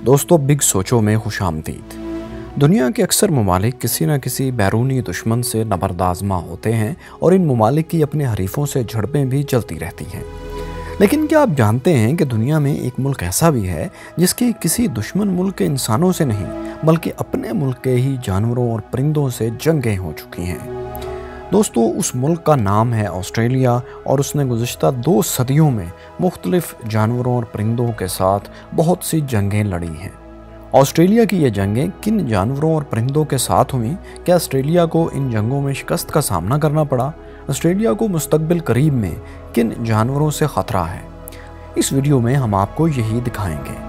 दोस्तों, बिग सोचो में खुशामदीद। दुनिया के अक्सर ममालिक किसी न किसी बैरूनी दुश्मन से नबरदाज़मा होते हैं और इन ममालिक की अपने हरीफों से झड़पें भी चलती रहती हैं। लेकिन क्या आप जानते हैं कि दुनिया में एक मुल्क ऐसा भी है जिसकी किसी दुश्मन मुल्क के इंसानों से नहीं बल्कि अपने मुल्क के ही जानवरों और परिंदों से जंगें हो चुकी हैं। दोस्तों, उस मुल्क का नाम है ऑस्ट्रेलिया और उसने गुज़िश्ता 2 सदियों में मुख्तलिफ जानवरों और परिंदों के साथ बहुत सी जंगें लड़ी हैं। ऑस्ट्रेलिया की ये जंगें किन जानवरों और परिंदों के साथ हुई? क्या ऑस्ट्रेलिया को इन जंगों में शिकस्त का सामना करना पड़ा? ऑस्ट्रेलिया को मुस्तकबिल करीब में किन जानवरों से ख़तरा है? इस वीडियो में हम आपको यही दिखाएंगे।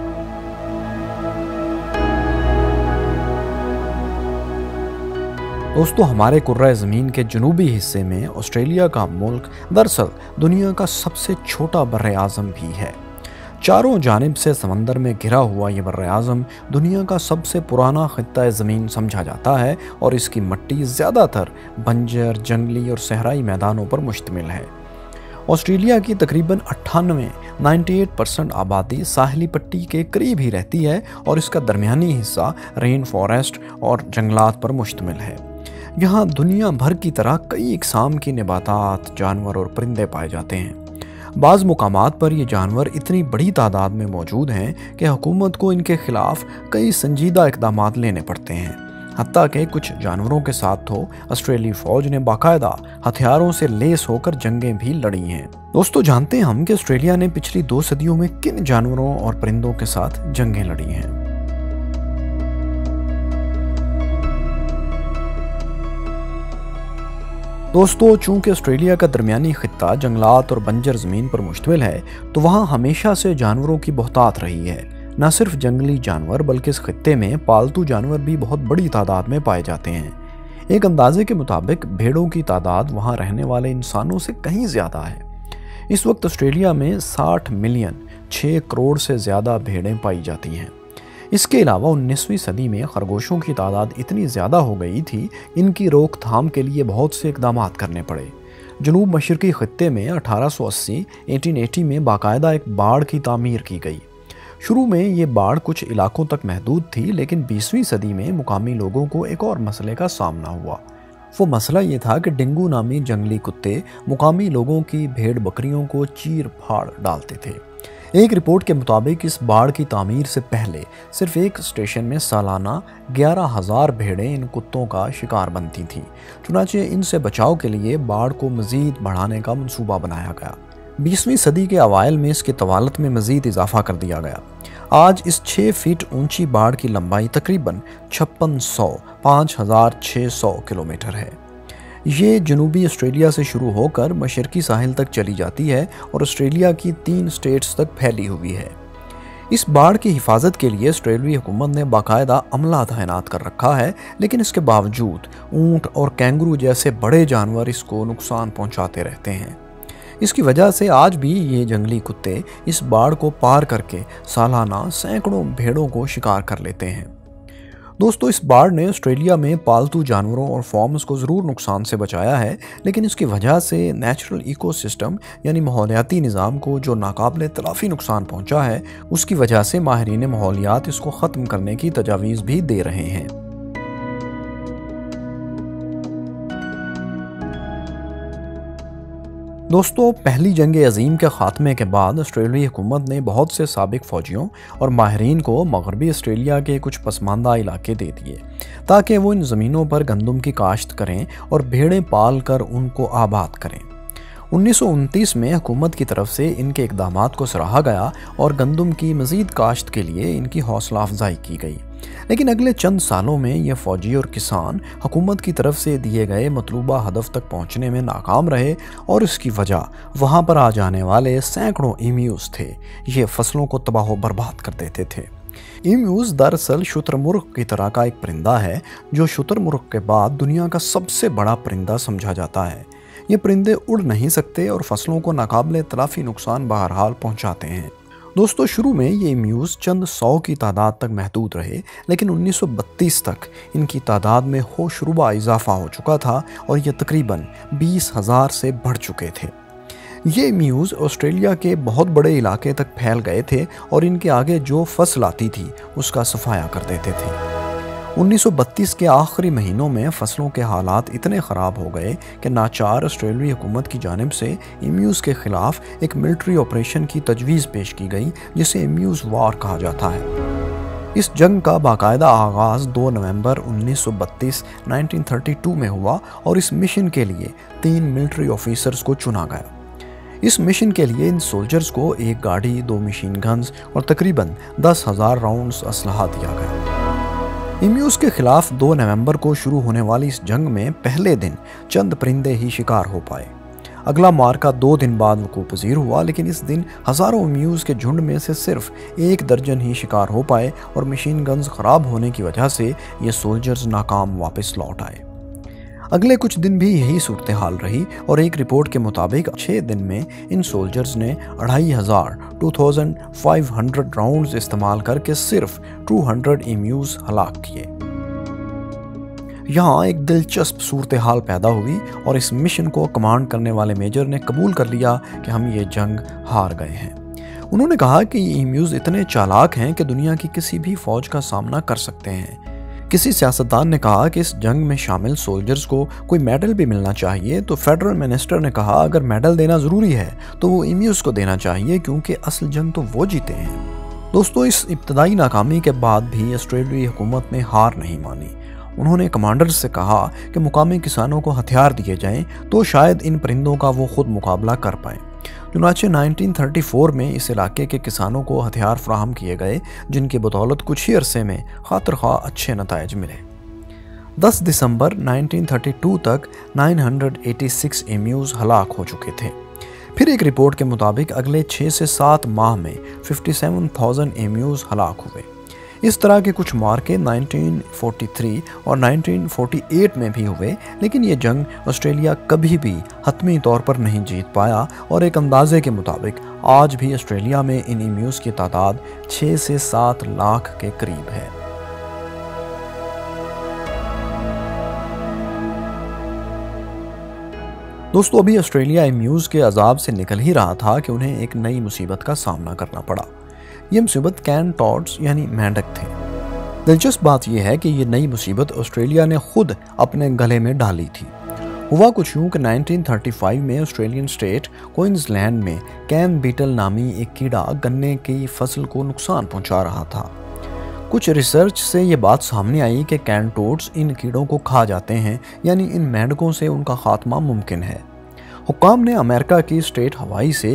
दोस्तों, हमारे कुर्रा ज़मीन के जनूबी हिस्से में ऑस्ट्रेलिया का मुल्क दरअसल दुनिया का सबसे छोटा बर्र-ए-आज़म भी है। चारों जानिब से समंदर में घिरा हुआ ये बर्र-ए-आज़म दुनिया का सबसे पुराना खित्ता ज़मीन समझा जाता है और इसकी मिट्टी ज़्यादातर बंजर, जंगली और सहराई मैदानों पर मुश्तमिल है। ऑस्ट्रेलिया की तकरीबन 98% आबादी साहिली पट्टी के करीब ही रहती है और इसका दरमियानी हिस्सा रेन फॉरेस्ट और जंगलात पर मुश्तमिल है। यहाँ दुनिया भर की तरह कई इकसाम की नबातात, जानवर और परिंदे पाए जाते हैं। बाज़ मुकामात पर ये जानवर इतनी बड़ी तादाद में मौजूद हैं कि हुकूमत को इनके खिलाफ कई संजीदा इक़दामात लेने पड़ते हैं। हत्ता कि कुछ जानवरों के साथ तो ऑस्ट्रेलियाई फ़ौज ने बाकायदा हथियारों से लेस होकर जंगें भी लड़ी हैं। दोस्तों, जानते हैं हम कि ऑस्ट्रेलिया ने पिछली 2 सदियों में किन जानवरों और परिंदों के साथ जंगें लड़ी हैं। दोस्तों, चूंकि ऑस्ट्रेलिया का दरमियानी खित्ता जंगलात और बंजर ज़मीन पर मुश्तमिल है, तो वहाँ हमेशा से जानवरों की बहुतात रही है। न सिर्फ जंगली जानवर बल्कि इस खित्ते में पालतू जानवर भी बहुत बड़ी तादाद में पाए जाते हैं। एक अंदाजे के मुताबिक भेड़ों की तादाद वहाँ रहने वाले इंसानों से कहीं ज़्यादा है। इस वक्त ऑस्ट्रेलिया में 60 मिलियन 6 करोड़ से ज़्यादा भेड़ें पाई जाती हैं। इसके अलावा 19वीं सदी में खरगोशों की तादाद इतनी ज़्यादा हो गई थी, इनकी रोकथाम के लिए बहुत से इक़दामात करने पड़े। जनूब मशरक़ी खित्ते में 1880 में बाकायदा एक बाड़ की तामीर की गई। शुरू में ये बाड़ कुछ इलाकों तक महदूद थी, लेकिन 20वीं सदी में मुकामी लोगों को एक और मसले का सामना हुआ। वो मसला ये था कि डेंगू नामी जंगली कुत्ते मुकामी लोगों की भेड़ बकरियों को चीर फाड़ डालते थे। एक रिपोर्ट के मुताबिक इस बाड़ की तामीर से पहले सिर्फ एक स्टेशन में सालाना 11,000 भेड़ें इन कुत्तों का शिकार बनती थीं। चुनांचे इनसे बचाव के लिए बाड़ को मज़ीद बढ़ाने का मंसूबा बनाया गया। 20वीं सदी के अवाइल में इसकी तवालत में मज़ीद इजाफा कर दिया गया। आज इस 6 फीट ऊंची बाड़ की लंबाई तकरीबन 5600 किलोमीटर है। ये जनूबी ऑस्ट्रेलिया से शुरू होकर मशरकी साहिल तक चली जाती है और ऑस्ट्रेलिया की 3 स्टेट्स तक फैली हुई है। इस बाढ़ की हिफाजत के लिए ऑस्ट्रेलियाई हुकूमत ने बाकायदा अमला तैनात कर रखा है, लेकिन इसके बावजूद ऊंट और कैंगरू जैसे बड़े जानवर इसको नुकसान पहुंचाते रहते हैं। इसकी वजह से आज भी ये जंगली कुत्ते इस बाढ़ को पार करके सालाना सैकड़ों भेड़ों को शिकार कर लेते हैं। दोस्तों, इस बाढ़ ने ऑस्ट्रेलिया में पालतू जानवरों और फार्म्स को ज़रूर नुकसान से बचाया है, लेकिन इसकी वजह से नेचुरल इकोसिस्टम यानी माहौलियाती निज़ाम को जो नाकाबिले तलाफ़ी नुकसान पहुंचा है, उसकी वजह से माहिरीन माहौलियात इसको ख़त्म करने की तजावीज़ भी दे रहे हैं। दोस्तों, पहली जंग अज़ीम के ख़ात्मे के बाद ऑस्ट्रेलियाई हुकूमत ने बहुत से साबिक फ़ौजियों और माहिरीन को मगरबी ऑस्ट्रेलिया के कुछ पसमानदा इलाके दे दिए ताकि वो इन ज़मीनों पर गंदम की काश्त करें और भेड़ें पाल कर उनको आबाद करें। 1929 में हुकूमत की तरफ से इनके इक़दामात को सराहा गया और गंदम की मज़ीद काश्त के लिए इनकी हौसला अफजाई की गई। लेकिन अगले चंद सालों में ये फ़ौजी और किसान हुकूमत की तरफ से दिए गए मतलूबा हदफ तक पहुँचने में नाकाम रहे और इसकी वजह वहाँ पर आ जाने वाले सैकड़ों ईम्यूज़ थे। ये फसलों को तबाह बर्बाद कर देते थे। ईम्यूज़ दरअसल शुतुरमुर्ग की तरह का एक परिंदा है जो शुतुरमुर्ग के बाद दुनिया का सबसे बड़ा परिंदा समझा जाता है। ये परिंदे उड़ नहीं सकते और फसलों को नाकाबिले तलाफ़ी नुकसान बहरहाल पहुँचाते हैं। दोस्तों, शुरू में ये ईम्यूज़ चंद 100 की तादाद तक महदूद रहे, लेकिन 1932 तक इनकी तादाद में होशरुबा इजाफा हो चुका था और ये तकरीबन 20,000 से बढ़ चुके थे। ये एम्यूज़ ऑस्ट्रेलिया के बहुत बड़े इलाके तक फैल गए थे और इनके आगे जो फसल आती थी उसका सफाया कर देते थे। 1932 के आखिरी महीनों में फसलों के हालात इतने ख़राब हो गए कि नाचार ऑस्ट्रेलियाई हुकूमत की जानिब से एम्यूज़ के ख़िलाफ़ एक मिलिट्री ऑपरेशन की तजवीज़ पेश की गई जिसे एम्यूज़ वार कहा जाता है। इस जंग का बाकायदा आगाज़ 2 नवंबर 1932 में हुआ और इस मिशन के लिए 3 मिलिट्री ऑफिसर्स को चुना गया। इस मिशन के लिए इन सोल्जर्स को एक गाड़ी, 2 मशीन गन्स और तकरीबन 10,000 राउंड्स असलहा दिया गया। एम्यूज़ के खिलाफ 2 नवंबर को शुरू होने वाली इस जंग में पहले दिन चंद परिंदे ही शिकार हो पाए। अगला मार्का 2 दिन बाद वकूअ पज़ीर हुआ, लेकिन इस दिन हज़ारों एम्यूज़ के झुंड में से सिर्फ 1 दर्जन ही शिकार हो पाए और मशीन गन्स ख़राब होने की वजह से ये सोल्जर्स नाकाम वापस लौट आए। अगले कुछ दिन भी यही सूरत हाल रही और एक रिपोर्ट के मुताबिक 6 दिन में इन सोल्जर्स ने 2500 राउंड्स इस्तेमाल करके सिर्फ 200 एम्यूज़ हलाक किए। यहाँ एक दिलचस्प सूरत हाल पैदा हुई और इस मिशन को कमांड करने वाले मेजर ने कबूल कर लिया कि हम ये जंग हार गए हैं। उन्होंने कहा कि ये एम्यूज़ इतने चालाक हैं कि दुनिया की किसी भी फौज का सामना कर सकते हैं। किसी सियासतदान ने कहा कि इस जंग में शामिल सोल्जर्स को कोई मेडल भी मिलना चाहिए, तो फेडरल मिनिस्टर ने कहा अगर मेडल देना ज़रूरी है तो वो एम्यूज़ को देना चाहिए क्योंकि असल जंग तो वो जीते हैं। दोस्तों, इस इब्तदाई नाकामी के बाद भी ऑस्ट्रेलियाई हुकूमत ने हार नहीं मानी। उन्होंने कमांडर्स से कहा कि मुकामी किसानों को हथियार दिए जाएं तो शायद इन परिंदों का वो खुद मुकाबला कर पाएं। चुनांचे 1934 में इस इलाके के किसानों को हथियार फराहम किए गए जिनकी बदौलत कुछ ही अरसे में खातिर ख्वाह अच्छे नताइज मिले। 10 दिसंबर 1932 तक 986 एम्यूज़ हलाक हो चुके थे। फिर एक रिपोर्ट के मुताबिक अगले 6 से 7 माह में 57,000 एम्यूज़ हलाक हुए। इस तरह के कुछ मार्के 1943 और 1948 में भी हुए, लेकिन ये जंग ऑस्ट्रेलिया कभी भी हतमी तौर पर नहीं जीत पाया और एक अंदाजे के मुताबिक आज भी ऑस्ट्रेलिया में इन एम्यूज़ की तादाद 6 से 7 लाख के करीब है। दोस्तों, अभी ऑस्ट्रेलिया एम्यूज़ के अजाब से निकल ही रहा था कि उन्हें एक नई मुसीबत का सामना करना पड़ा। ये मुसीबत कैन टॉड्स यानी मेंढक थे। दिलचस्प बात यह है कि ये नई मुसीबत ऑस्ट्रेलिया ने खुद अपने गले में डाली थी। हुआ कुछ यूँ कि 1935 में ऑस्ट्रेलियन स्टेट क्वींसलैंड में कैन बीटल नामी एक कीड़ा गन्ने की फसल को नुकसान पहुंचा रहा था। कुछ रिसर्च से ये बात सामने आई कि कैन टोड्स इन कीड़ों को खा जाते हैं, यानी इन मेंढकों से उनका खात्मा मुमकिन है। हुक्काम ने अमेरिका की स्टेट हवाई से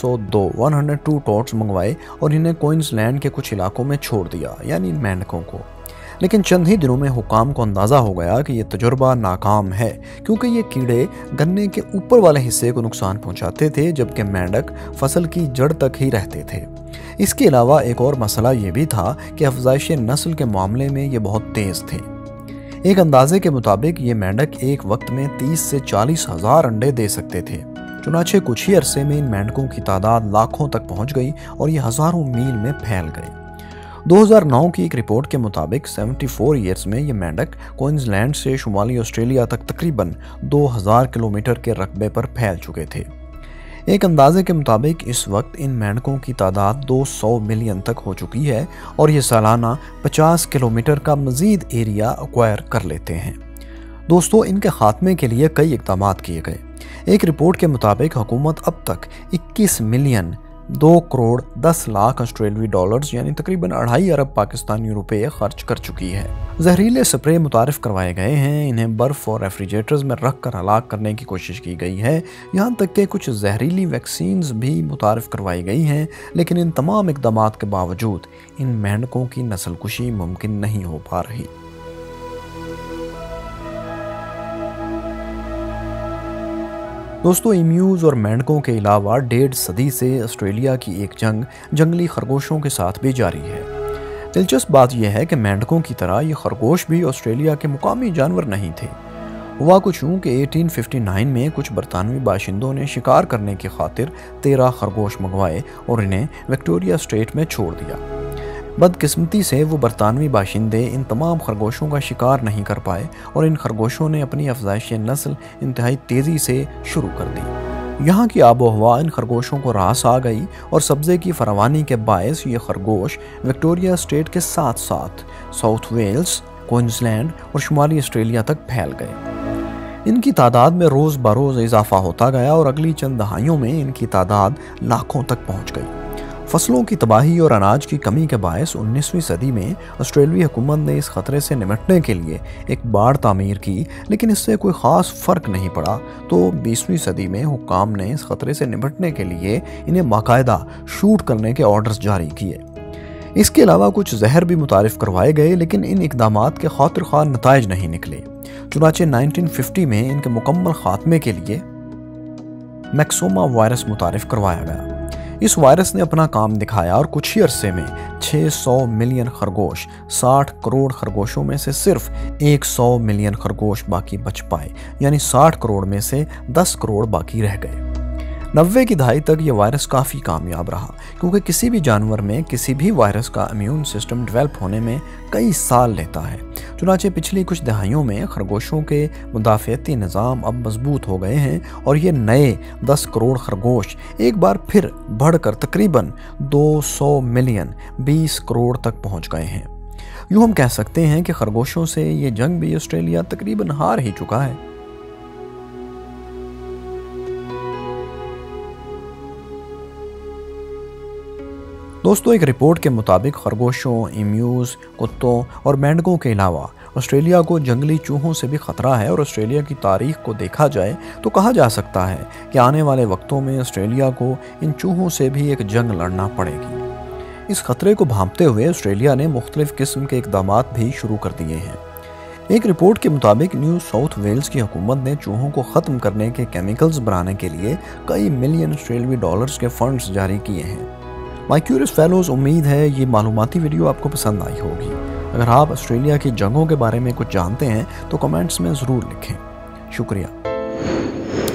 102 टोड्स मंगवाए और इन्हें क्वींसलैंड के कुछ इलाकों में छोड़ दिया, यानी इन मेंढकों को। लेकिन चंद ही दिनों में हुक्काम को अंदाज़ा हो गया कि यह तजुर्बा नाकाम है, क्योंकि ये कीड़े गन्ने के ऊपर वाले हिस्से को नुकसान पहुंचाते थे जबकि मेंढक फसल की जड़ तक ही रहते थे। इसके अलावा एक और मसला ये भी था कि अफजाइश नस्ल के मामले में ये बहुत तेज़ थे। एक अंदाजे के मुताबिक ये मेंढक एक वक्त में 30 से 40 हज़ार अंडे दे सकते थे। चुनाचे कुछ ही अरसे में इन मेंढकों की तादाद लाखों तक पहुंच गई और ये हज़ारों मील में फैल गए। 2009 की एक रिपोर्ट के मुताबिक 74 ईयर्स में ये मेंढक क्वींसलैंड से शुमाली ऑस्ट्रेलिया तक तकरीबन 2000 किलोमीटर के रकबे पर फैल चुके थे। एक अंदाजे के मुताबिक इस वक्त इन मेंढकों की तादाद 200 मिलियन तक हो चुकी है और ये सालाना 50 किलोमीटर का मज़ीद एरिया एक्वायर कर लेते हैं। दोस्तों, इनके खात्मे के लिए कई इक़दाम किए गए। एक रिपोर्ट के मुताबिक हुकूमत अब तक 21 मिलियन 2 करोड़ 10 लाख ऑस्ट्रेलियाई डॉलर्स यानी तकरीबन 2.5 अरब पाकिस्तानी रुपए खर्च कर चुकी है। जहरीले स्प्रे मुतारिफ करवाए गए हैं, इन्हें बर्फ़ और रेफ्रिजरेटर्स में रख कर हलाक करने की कोशिश की गई है। यहाँ तक कि कुछ जहरीली वैक्सीन्स भी मुतारिफ करवाई गई हैं, लेकिन इन तमाम इक़दाम के बावजूद इन मेंढकों की नस्लकुशी मुमकिन नहीं हो पा रही। दोस्तों, एम्यूज़ और मेंढकों के अलावा 1.5 सदी से ऑस्ट्रेलिया की एक जंग जंगली खरगोशों के साथ भी जारी है। दिलचस्प बात यह है कि मेंढकों की तरह ये खरगोश भी ऑस्ट्रेलिया के मुकामी जानवर नहीं थे। हुआ कुछ यूँ कि 1859 में कुछ बरतानवी बाशिंदों ने शिकार करने की खातिर 13 खरगोश मंगवाए और इन्हें विक्टोरिया स्टेट में छोड़ दिया। बदकिस्मती से वो बरतानवी बाशिंदे इन तमाम खरगोशों का शिकार नहीं कर पाए और इन खरगोशों ने अपनी अफजाइश नस्ल इंतहाई तेज़ी से शुरू कर दी। यहाँ की आबोहवा इन खरगोशों को रास आ गई और सब्जे की फरावानी के बायस ये खरगोश विक्टोरिया स्टेट के साथ साथ साउथ वेल्स, क्वींसलैंड और शुमाली ऑस्ट्रेलिया तक फैल गए। इनकी तादाद में रोज़ बरोज़ इजाफा होता गया और अगली चंद दहाइयों में इनकी तादाद लाखों तक पहुँच गई। फसलों की तबाही और अनाज की कमी के बायस 19वीं सदी में ऑस्ट्रेलियाई हुकूमत ने इस खतरे से निपटने के लिए एक बाड़ तामीर की, लेकिन इससे कोई ख़ास फ़र्क नहीं पड़ा। तो 20वीं सदी में हुक्काम ने इस खतरे से निपटने के लिए इन्हें बाकायदा शूट करने के ऑर्डर्स जारी किए। इसके अलावा कुछ जहर भी मुतारिफ करवाए गए, लेकिन इन इकदामात के खातिर ख्वाह नताइज नहीं निकले। चुनाचे 1950 में इनके मुकम्मल खात्मे के लिए मैक्सोमा वायरस मुतारिफ करवाया गया। इस वायरस ने अपना काम दिखाया और कुछ ही अरसे में 600 मिलियन खरगोश, 60 करोड़ खरगोशों में से सिर्फ 100 मिलियन खरगोश बाकी बच पाए, यानी 60 करोड़ में से 10 करोड़ बाकी रह गए। 90 की दहाई तक ये वायरस काफ़ी कामयाब रहा, क्योंकि किसी भी जानवर में किसी भी वायरस का इम्यून सिस्टम डेवलप होने में कई साल लेता है। चुनाचे पिछली कुछ दहाइयों में खरगोशों के मुदाफ़ियती निज़ाम अब मजबूत हो गए हैं और ये नए 10 करोड़ खरगोश एक बार फिर बढ़कर तकरीबन 200 मिलियन 20 करोड़ तक पहुँच गए हैं। यूँ हम कह सकते हैं कि खरगोशों से ये जंग भी ऑस्ट्रेलिया तकरीबन हार ही चुका है। दोस्तों, एक रिपोर्ट के मुताबिक खरगोशों, एम्यूज़, कुत्तों और मेंढकों के अलावा ऑस्ट्रेलिया को जंगली चूहों से भी खतरा है और ऑस्ट्रेलिया की तारीख को देखा जाए तो कहा जा सकता है कि आने वाले वक्तों में ऑस्ट्रेलिया को इन चूहों से भी एक जंग लड़ना पड़ेगी। इस खतरे को भांपते हुए ऑस्ट्रेलिया ने मुख्तलिफ किस्म के इकदाम भी शुरू कर दिए हैं। एक रिपोर्ट के मुताबिक न्यू साउथ वेल्स की हुकूमत ने चूहों को ख़त्म करने के केमिकल्स बनाने के लिए कई मिलियन ऑस्ट्रेलियाई डॉलर्स के फंड्स जारी किए हैं। माय क्यूरियस फेलोज, उम्मीद है ये मालूमाती वीडियो आपको पसंद आई होगी। अगर आप ऑस्ट्रेलिया की जंगों के बारे में कुछ जानते हैं तो कमेंट्स में ज़रूर लिखें। शुक्रिया।